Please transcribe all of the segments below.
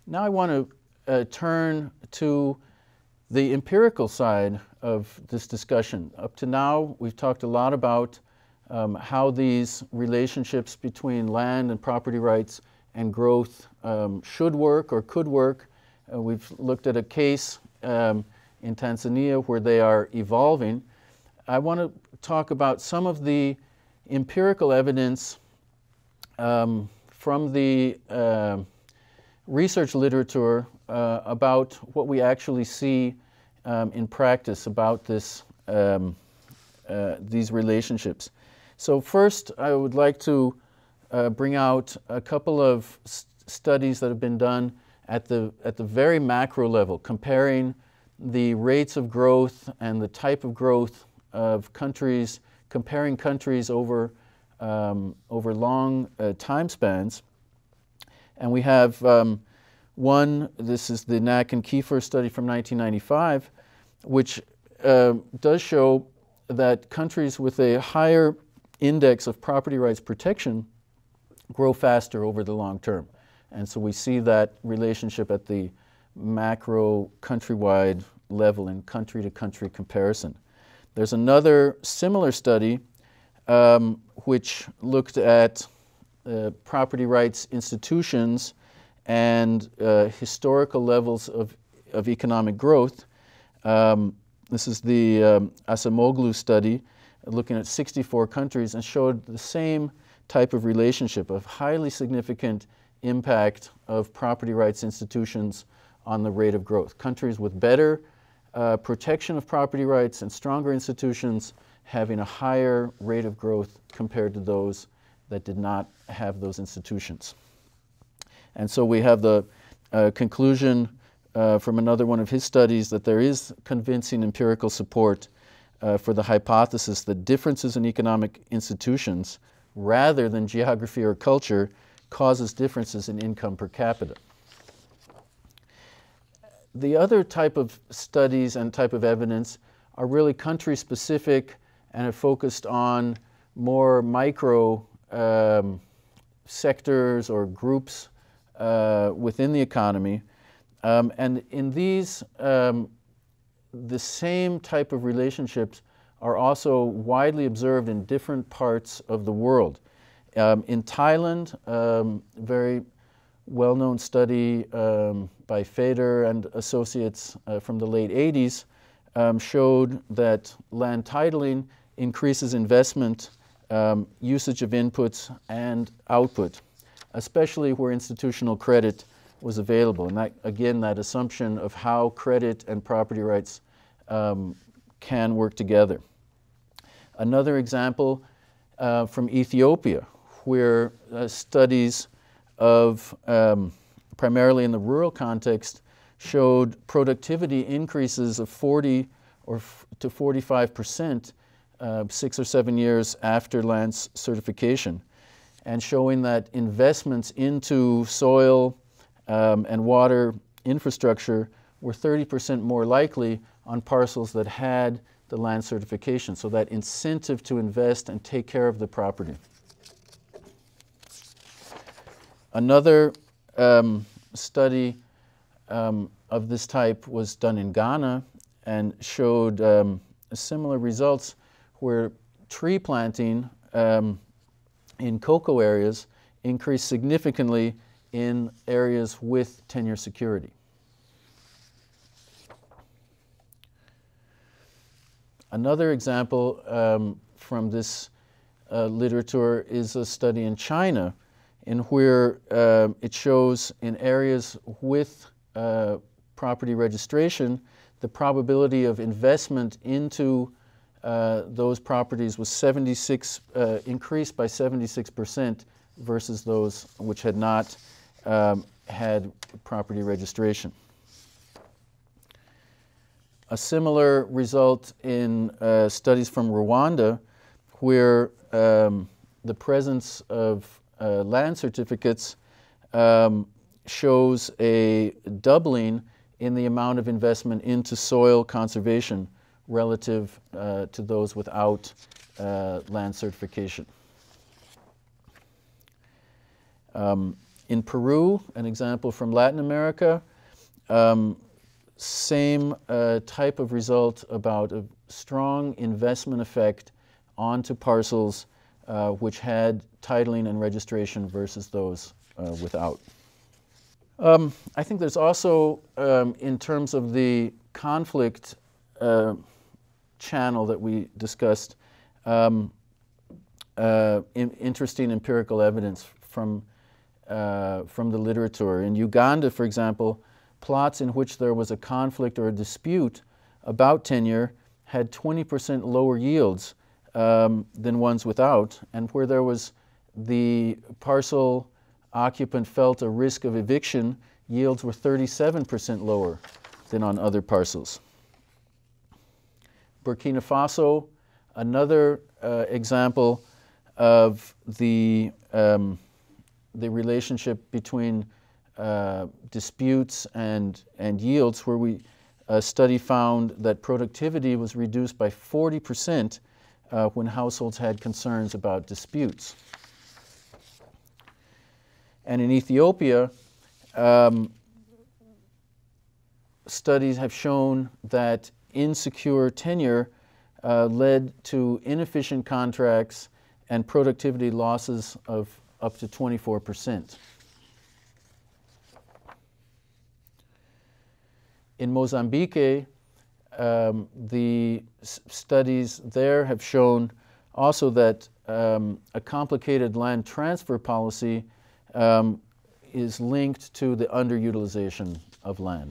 Now I want to turn to the empirical side of this discussion. Up to now, we've talked a lot about how these relationships between land and property rights and growth should work or could work. We've looked at a case in Tanzania where they are evolving. I want to talk about some of the empirical evidence from the research literature about what we actually see in practice about this, these relationships. So first, I would like to bring out a couple of studies that have been done at the very macro level, comparing the rates of growth and the type of growth of countries, comparing countries over long time spans. And we have one, this is the Knack and Kiefer study from 1995, which does show that countries with a higher index of property rights protection grow faster over the long term. And so we see that relationship at the macro countrywide level in country-to-country comparison. There's another similar study which looked at property rights institutions and historical levels of economic growth. This is the Acemoglu study, looking at 64 countries, and showed the same type of relationship of highly significant impact of property rights institutions on the rate of growth. Countries with better protection of property rights and stronger institutions having a higher rate of growth compared to those that did not have those institutions. And so we have the conclusion from another one of his studies that there is convincing empirical support for the hypothesis that differences in economic institutions, rather than geography or culture, causes differences in income per capita. The other type of studies and type of evidence are really country-specific and are focused on more micro sectors or groups within the economy. And in these, the same type of relationships are also widely observed in different parts of the world. In Thailand, very well-known study by Fader and associates from the late 80s showed that land titling increases investment, usage of inputs, and output, especially where institutional credit was available. And that, again, that assumption of how credit and property rights can work together. Another example from Ethiopia, where studies of, primarily in the rural context, showed productivity increases of 40 to 45% 6 or 7 years after land certification, and showing that investments into soil and water infrastructure were 30% more likely on parcels that had the land certification, so that incentive to invest and take care of the property. Another study of this type was done in Ghana and showed similar results, where tree planting in cocoa areas increased significantly in areas with tenure security. Another example from this literature is a study in China, in where it shows in areas with property registration, the probability of investment into those properties was increased by 76% versus those which had not had property registration. A similar result in studies from Rwanda, where the presence of land certificates shows a doubling in the amount of investment into soil conservation relative to those without land certification. In Peru, an example from Latin America, same type of result about a strong investment effect onto parcels which had titling and registration versus those without. I think there's also, in terms of the conflict channel that we discussed, interesting empirical evidence from the literature. In Uganda, for example, plots in which there was a conflict or a dispute about tenure had 20% lower yields than ones without, and where there was the parcel occupant felt a risk of eviction, yields were 37% lower than on other parcels. Burkina Faso, another example of the relationship between disputes and yields, where a study found that productivity was reduced by 40% when households had concerns about disputes. And in Ethiopia, studies have shown that insecure tenure led to inefficient contracts and productivity losses of up to 24%. In Mozambique, the studies there have shown also that a complicated land transfer policy is linked to the underutilization of land.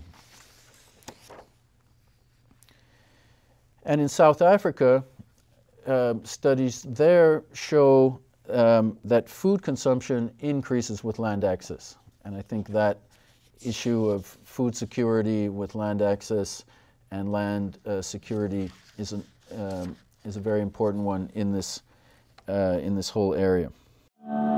And in South Africa, studies there show that food consumption increases with land access. And I think that issue of food security with land access and land security is a very important one in this whole area.